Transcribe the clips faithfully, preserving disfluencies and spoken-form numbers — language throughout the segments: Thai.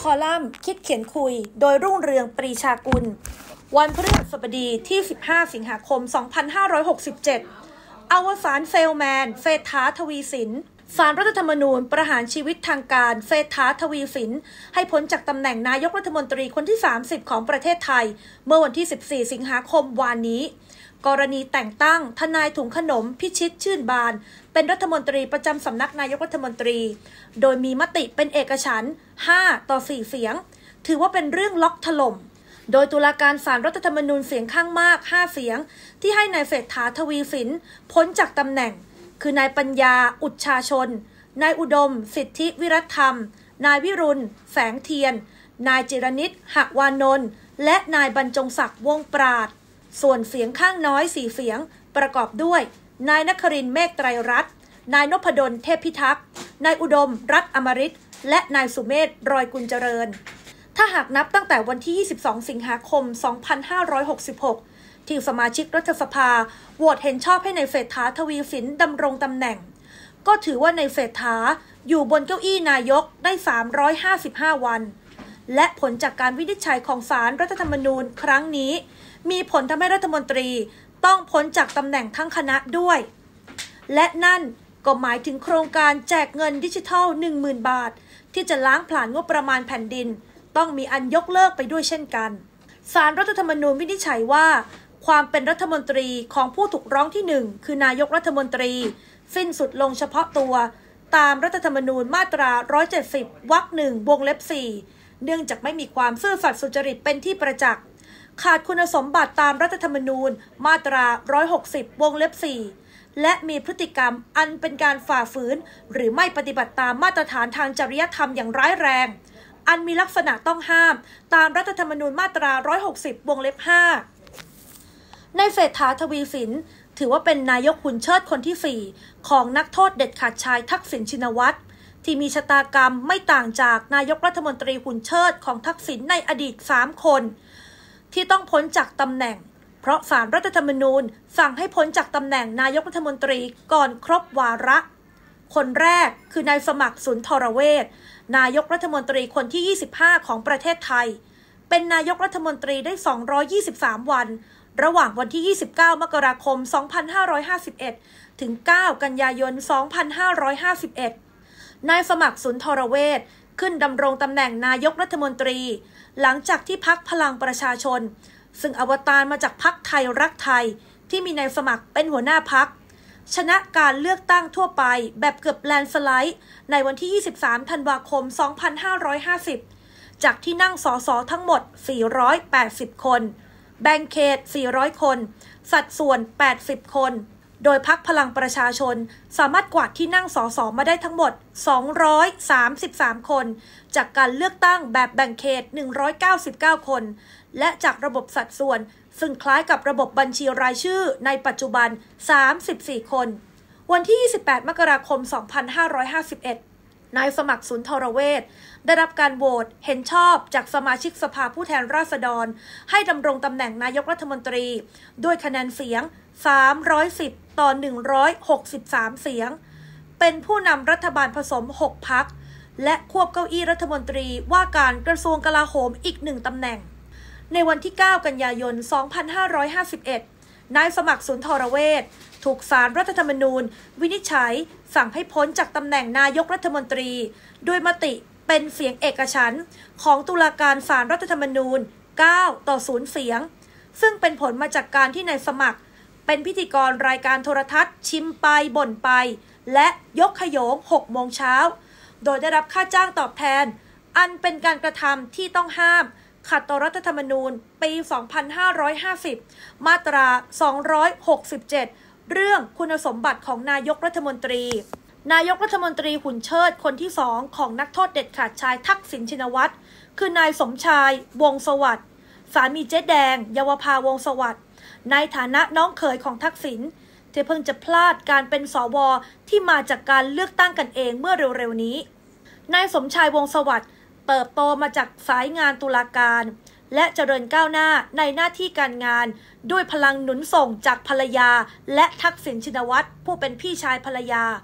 อลัมน์คิดเขียนคุยโดยรุ่งเรืองปรีชากุลวันพฤหัสบดีที่สิบห้าสิงหาคมสองพันห้าร้อยหกสิบเจ็ดอวสานเฟลแมนเศรษฐาทวีสินศาลรัฐธรรมนูญประหารชีวิตทางการเศรษฐาทวีสินให้พ้นจากตำแหน่งนายกรัฐมนตรีคนที่สามสิบของประเทศไทยเมื่อวันที่สิบสี่สิงหาคมวานนี้กรณีแต่งตั้งทนายถุงขนมพิชิตชื่นบานเป็นรัฐมนตรีประจำสำนักนายกรัฐมนตรีโดยมีมติเป็นเอกฉันท์ห้าต่อสี่เสียงถือว่าเป็นเรื่องล็อกถล่มโดยตุลาการศาลรัฐธรรมนูญเสียงข้างมากห้าเสียงที่ให้นายเศรษฐาทวีสินพ้นจากตำแหน่งคือนายปัญญาอุชชาชนนายอุดมสิทธิวิรัตธรรมนายวิรุณแสงเทียนนายจิรนิตหวานนท์และนายบรรจงศักดิ์วงปราดส่วนเสียงข้างน้อยสี่เสียงประกอบด้วยนายนครินทร์เมฆไตรรัตน์นายนพดลเทพพิทักษ์นายอุดมรัตน์อมฤตและนายสุเมธรอยกุลเจริญถ้าหากนับตั้งแต่วันที่ยี่สิบสองสิงหาคมสองพันห้าร้อยหกสิบหกที่สมาชิกรัฐสภาโหวตเห็นชอบให้นายเศรษฐาทวีสินดำรงตำแหน่งก็ถือว่านายเศรษฐาอยู่บนเก้าอี้นายกได้สามร้อยห้าสิบห้าวันและผลจากการวินิจฉัยของศาลรัฐธรรมนูญครั้งนี้มีผลทำให้รัฐมนตรีต้องพ้นจากตำแหน่งทั้งคณะด้วยและนั่นก็หมายถึงโครงการแจกเงินดิจิทัล หนึ่งหมื่น บาทที่จะล้างผลาญงบประมาณแผ่นดินต้องมีอันยกเลิกไปด้วยเช่นกันศาลรัฐธรรมนูญวินิจฉัยว่าความเป็นรัฐมนตรีของผู้ถูกร้องที่หนึ่งคือนายกรัฐมนตรีสิ้นสุดลงเฉพาะตัวตามรัฐธรรมนูญมาตราหนึ่งร้อยเจ็ดสิบวรรคหนึ่งวงเล็บสี่เนื่องจากไม่มีความซื่อสัตย์สุจริตเป็นที่ประจักษ์ขาดคุณสมบัติตามรัฐธรรมนูญมาตราหนึ่งร้อยหกสิบวงเล็บสี่และมีพฤติกรรมอันเป็นการฝ่าฝืนหรือไม่ปฏิบัติตามมาตรฐานทางจริยธรรมอย่างร้ายแรงอันมีลักษณะต้องห้ามตามรัฐธรรมนูญมาตราหนึ่งร้อยหกสิบวงเล็บห้านายเศรษฐาทวีสินถือว่าเป็นนายกหุ่นเชิดคนที่สี่ของนักโทษเด็ดขาดชายทักษิณชินวัตรที่มีชะตากรรมไม่ต่างจากนายกรัฐมนตรีหุ่นเชิดของทักษิณในอดีตสามคนที่ต้องพ้นจากตำแหน่งเพราะศาลรัฐธรรมนูญสั่งให้พ้นจากตำแหน่งนายกรัฐมนตรีก่อนครบวาระคนแรกคือนายสมัครสุนทรเวชนายกรัฐมนตรีคนที่ยี่สิบห้าของประเทศไทยเป็นนายกรัฐมนตรีได้สองร้อยยี่สิบสามวันระหว่างวันที่ยี่สิบเก้ามกราคมสองพันห้าร้อยห้าสิบเอ็ดถึงเก้ากันยายนสองพันห้าร้อยห้าสิบเอ็ดนายสมัครสุนทรเวชขึ้นดำรงตำแหน่งนายกรัฐมนตรีหลังจากที่พรรคพลังประชาชนซึ่งอวตารมาจากพรรคไทยรักไทยที่มีนายสมัครเป็นหัวหน้าพรรคชนะการเลือกตั้งทั่วไปแบบเกือบแลนด์สไลด์ในวันที่ยี่สิบสามธันวาคมสองพันห้าร้อยห้าสิบจากที่นั่งสสทั้งหมดสี่ร้อยแปดสิบคนแบ่งเขตสี่ร้อยคนสัดส่วนแปดสิบคนโดยพรรคพลังประชาชนสามารถกวาดที่นั่งสสมาได้ทั้งหมดสองร้อยสามสิบสามคนจากการเลือกตั้งแบบแบ่งเขตหนึ่งร้อยเก้าสิบเก้าคนและจากระบบสัดส่วนซึ่งคล้ายกับระบบบัญชีรายชื่อในปัจจุบันสามสิบสี่คนวันที่ยี่สิบแปดมกราคมสองพันห้าร้อยห้าสิบเอ็ดนายสมัครสุนทรเวชได้รับการโหวตเห็นชอบจากสมาชิกสภาผู้แทนราษฎรให้ดำรงตำแหน่งนายกรัฐมนตรีด้วยคะแนนเสียงสามร้อยสิบต่อหนึ่งร้อยหกสิบสามเสียงเป็นผู้นำรัฐบาลผสมหกพรรคและควบเก้าอี้รัฐมนตรีว่าการกระทรวงกลาโหมอีกหนึ่งตำแหน่งในวันที่เก้ากันยายนสองพันห้าร้อยห้าสิบเอ็ดนายสมัครสุนทรเวชถูกศาลรัฐธรรมนูญวินิจฉัยสั่งให้พ้นจากตำแหน่งนายกรัฐมนตรีโดยมติเป็นเสียงเอกฉันท์ของตุลาการศาลรัฐธรรมนูญเก้าต่อศูนย์เสียงซึ่งเป็นผลมาจากการที่นายสมัครเป็นพิธีกรรายการโทรทัศน์ชิมไปบ่นไปและยกขโยงหกโมงเช้าโดยได้รับค่าจ้างตอบแทนอันเป็นการกระทำที่ต้องห้ามขัดต่อรัฐธรรมนูญปีสองพันห้าร้อยห้าสิบมาตราสองร้อยหกสิบเจ็ดเรื่องคุณสมบัติของนายกรัฐมนตรีนายกรัฐมนตรีหุ่นเชิดคนที่สองของนักโทษเด็ดขาดชายทักษิณชินวัตรคือนายสมชายวงศ์สวัสดิ์สามีเจ๊แดงเยาวภาวงศ์สวัสดิ์ในฐานะน้องเขยของทักษิณที่เพิ่งจะพลาดการเป็นสวที่มาจากการเลือกตั้งกันเองเมื่อเร็วๆนี้นายสมชายวงศ์สวัสดิ์เติบโตมาจากสายงานตุลาการและเจริญก้าวหน้าในหน้าที่การงานด้วยพลังหนุนส่งจากภรรยาและทักษิณชินวัตรผู้เป็นพี่ชายภรรยา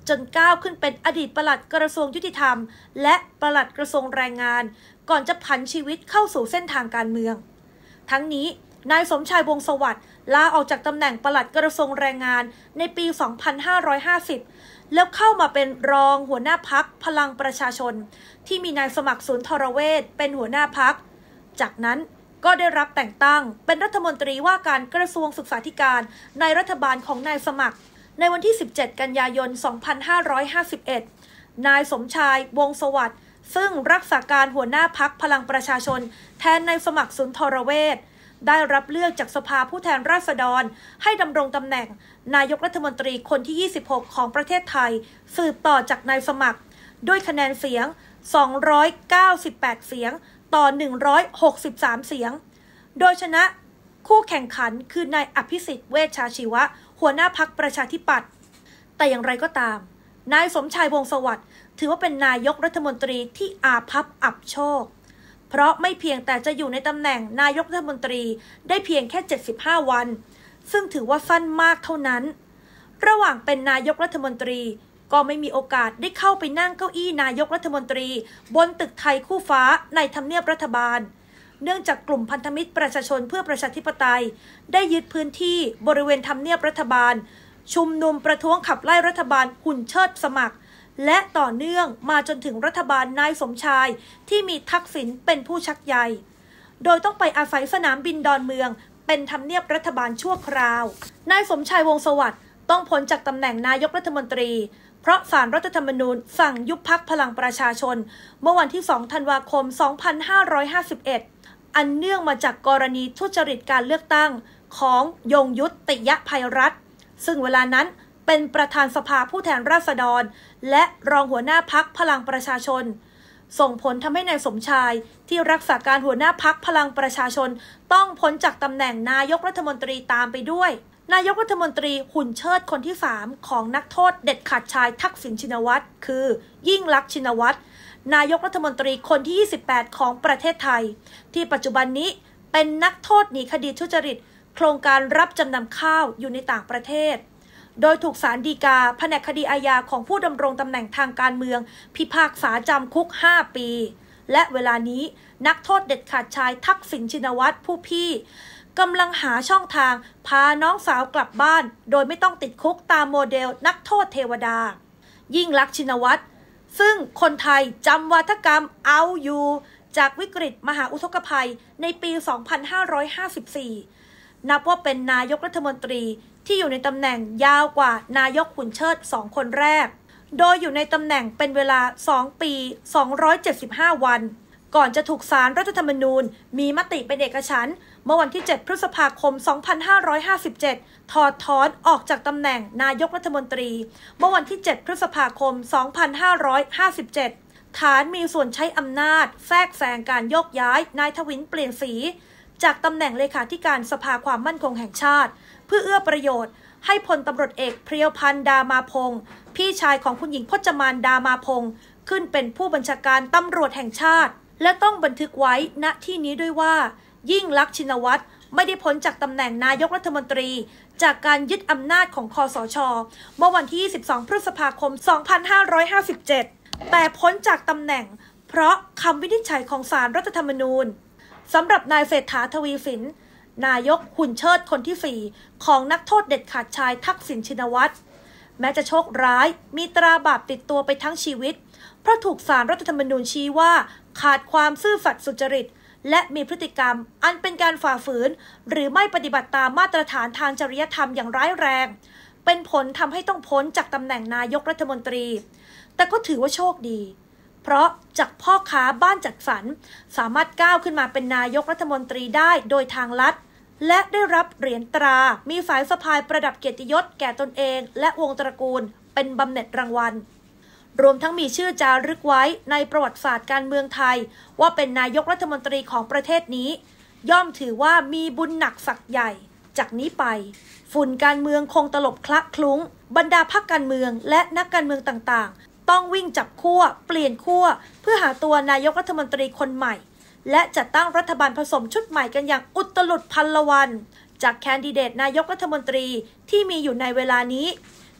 จนก้าวขึ้นเป็นอดีตปลัดกระทรวงยุติธรรมและปลัดกระทรวงแรงงานก่อนจะผันชีวิตเข้าสู่เส้นทางการเมืองทั้งนี้นายสมชายวงศ์สวัสดิ์ลาออกจากตำแหน่งปลัดกระทรวงแรงงานในปี สองพันห้าร้อยห้าสิบ แล้วเข้ามาเป็นรองหัวหน้าพรรคพลังประชาชนที่มีนายสมัครสุนทรเวชเป็นหัวหน้าพรรคจากนั้นก็ได้รับแต่งตั้งเป็นรัฐมนตรีว่าการกระทรวงศึกษาธิการในรัฐบาลของนายสมัครในวันที่ สิบเจ็ด กันยายน สองพันห้าร้อยห้าสิบเอ็ด นายสมชายวงศ์สวัสดิ์ซึ่งรักษาการหัวหน้าพรรคพลังประชาชนแทนนายสมัครสุนทรเวชได้รับเลือกจากสภาผู้แทนราษฎรให้ดำรงตำแหน่งนายกรัฐมนตรีคนที่ ยี่สิบหก ของประเทศไทยสืบต่อจากนายสมัครด้วยคะแนนเสียง สองร้อยเก้าสิบแปด เสียงต่อ หนึ่งร้อยหกสิบสาม เสียงโดยชนะคู่แข่งขันคือนายอภิสิทธิ์เวชชาชีวะหัวหน้าพรรคประชาธิปัตย์แต่อย่างไรก็ตามนายสมชายวงศ์สวัสดิ์ถือว่าเป็นนายกรัฐมนตรีที่อาภัพอับโชคเพราะไม่เพียงแต่จะอยู่ในตำแหน่งนายกรัฐมนตรีได้เพียงแค่เจ็ดสิบห้าวันซึ่งถือว่าสั้นมากเท่านั้นระหว่างเป็นนายกรัฐมนตรีก็ไม่มีโอกาสได้เข้าไปนั่งเก้าอี้นายกรัฐมนตรีบนตึกไทยคู่ฟ้าในทำเนียบรัฐบาลเนื่องจากกลุ่มพันธมิตรประชาชนเพื่อประชาธิปไตยได้ยึดพื้นที่บริเวณทำเนียบรัฐบาลชุมนุมประท้วงขับไล่รัฐบาลหุ่นเชิดสมัครและต่อเนื่องมาจนถึงรัฐบาลนายสมชายที่มีทักษิณเป็นผู้ชักใยโดยต้องไปอาศัยสนามบินดอนเมืองเป็นทำเนียบรัฐบาลชั่วคราวนายสมชายวงศ์สวัสดิ์ต้องพ้นจากตำแหน่งนายกรัฐมนตรีเพราะศาลรัฐธรรมนูญสั่งยุบพรรคพลังประชาชนเมื่อวันที่ สอง ธันวาคม สองพันห้าร้อยห้าสิบเอ็ด อันเนื่องมาจากกรณีทุจริตการเลือกตั้งของยงยุทธ ติยภัยรัตน์ซึ่งเวลานั้นเป็นประธานสภาผู้แทนราษฎรและรองหัวหน้าพรรคพลังประชาชนส่งผลทำให้นายสมชายที่รักษาการหัวหน้าพรรคพลังประชาชนต้องพ้นจากตำแหน่งนายกรัฐมนตรีตามไปด้วยนายกรัฐมนตรีหุ่นเชิดคนที่สามของนักโทษเด็ดขาดชายทักษิณชินวัตรคือยิ่งลักษณ์ชินวัตรนายกรัฐมนตรีคนที่ ยี่สิบแปด ของประเทศไทยที่ปัจจุบันนี้เป็นนักโทษหนีคดีทุจริตโครงการรับจำนำข้าวอยู่ในต่างประเทศโดยถูกศาลฎีกาแผนกคดีอาญาของผู้ดำรงตำแหน่งทางการเมืองพิพากษาจำคุกห้าปีและเวลานี้นักโทษเด็ดขาดชายทักษิณชินวัตรผู้พี่กำลังหาช่องทางพาน้องสาวกลับบ้านโดยไม่ต้องติดคุกตามโมเดลนักโทษเทวดายิ่งลักษณ์ชินวัตรซึ่งคนไทยจำวาทกรรมเอาอยู่จากวิกฤตมหาอุทกภัยในปี สองพันห้าร้อยห้าสิบสี่ นับว่าเป็นนายกรัฐมนตรีที่อยู่ในตำแหน่งยาวกว่านายกหุ่นเชิดสองคนแรกโดยอยู่ในตำแหน่งเป็นเวลาสองปีสองร้อยเจ็ดสิบห้าวันก่อนจะถูกศาลรัฐธรรมนูญมีมติเป็นเอกฉันท์เมื่อวันที่เจ็ดพฤษภาคมสองพันห้าร้อยห้าสิบเจ็ดถอดถอนออกจากตำแหน่งนายกรัฐมนตรีเมื่อวันที่เจ็ดพฤษภาคมสองพันห้าร้อยห้าสิบเจ็ดฐานมีส่วนใช้อำนาจแทรกแซงการโยกย้ายนายทวินเปลี่ยนสีจากตำแหน่งเลขาธิการสภาความมั่นคงแห่งชาติเพื่อเอื้อประโยชน์ให้พลตำรวจเอกเพรียวพันธ์ดามาพงศ์พี่ชายของคุณหญิงพจมานดามาพงศ์ขึ้นเป็นผู้บัญชาการตำรวจแห่งชาติและต้องบันทึกไว้ณที่นี้ด้วยว่ายิ่งลักษณ์ชินวัตรไม่ได้พ้นจากตำแหน่งนายกรัฐมนตรีจากการยึดอำนาจของคสช.เมื่อวันที่ยี่สิบสองพฤษภาคมสองพันห้าร้อยห้าสิบเจ็ดแต่พ้นจากตำแหน่งเพราะคำวินิจฉัยของศาลรัฐธรรมนูญสำหรับนายเศรษฐาทวีสินนายกหุ่นเชิดคนที่สี่ของนักโทษเด็ดขาดชายทักษิณชินวัตรแม้จะโชคร้ายมีตราบาปติดตัวไปทั้งชีวิตเพราะถูกศาลรัฐธรรมนูญชี้ว่าขาดความซื่อสัตย์สุจริตและมีพฤติกรรมอันเป็นการฝ่าฝืนหรือไม่ปฏิบัติตามมาตรฐานทางจริยธรรมอย่างร้ายแรงเป็นผลทำให้ต้องพ้นจากตำแหน่งนายกรัฐมนตรีแต่ก็ถือว่าโชคดีเพราะจากพ่อค้าบ้านจัดสรรสามารถก้าวขึ้นมาเป็นนายกรัฐมนตรีได้โดยทางลัดและได้รับเหรียญตรามีสายสะพายประดับเกียรติยศแก่ตนเองและวงตระกูลเป็นบำเหน็จรางวัลรวมทั้งมีชื่อจารึกไว้ในประวัติศาสตร์การเมืองไทยว่าเป็นนายกรัฐมนตรีของประเทศนี้ย่อมถือว่ามีบุญหนักศักย์ใหญ่จากนี้ไปฝุ่นการเมืองคงตลบคละคลุ้งบรรดาพรรคการเมืองและนักการเมืองต่างๆต้องวิ่งจับขั้วเปลี่ยนขั้วเพื่อหาตัวนายกรัฐมนตรีคนใหม่และจัดตั้งรัฐบาลผสมชุดใหม่กันอย่างอุตลุดพันละวันจากแคนดิเดตนายกรัฐมนตรีที่มีอยู่ในเวลานี้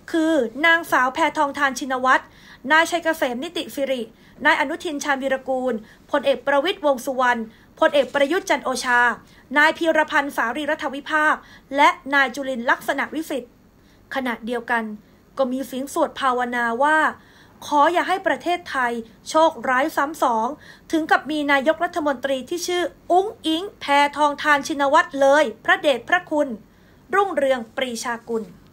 คือนางสาวแพทองธารชินวัตรนายชัยเกษมนิติสิรินายอนุทินชาญวีรกูลพลเอกประวิตรวงษ์สุวรรณพลเอกประยุทธ์จันทร์โอชานายพีรพันธ์สารีรัฐวิภาคและนายจุลินทร์ลักษณะวิสิทธิ์ขณะเดียวกันก็มีเสียงสวดภาวนาว่าขออย่าให้ประเทศไทยโชคร้ายซ้ำสองถึงกับมีนายกรัฐมนตรีที่ชื่ออุ้งอิงแพทองธารชินวัตรเลยพระเดชพระคุณรุ่งเรืองปรีชากุล